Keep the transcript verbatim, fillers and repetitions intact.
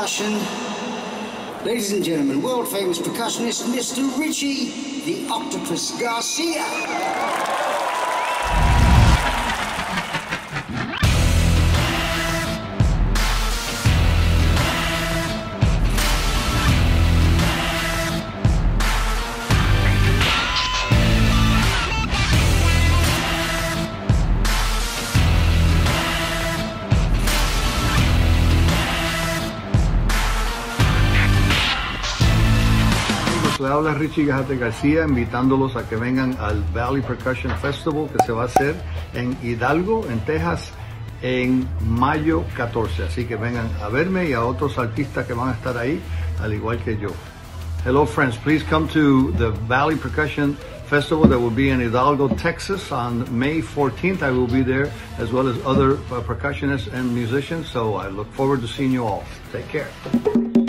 percussion. Ladies and gentlemen, world-famous percussionist, Mister Richie, the Octopus Garcia. Le habla Richie Gajate Garcia, invitándolos a que vengan al Valley Percussion Festival que se va a hacer en Hidalgo, en Texas, en mayo catorce. Así que vengan a verme y a otros artistas que van a estar ahí, al igual que yo. Hello friends, please come to the Valley Percussion Festival that will be in Hidalgo, Texas on May fourteenth. I will be there, as well as other uh, percussionists and musicians. So I look forward to seeing you all. Take care.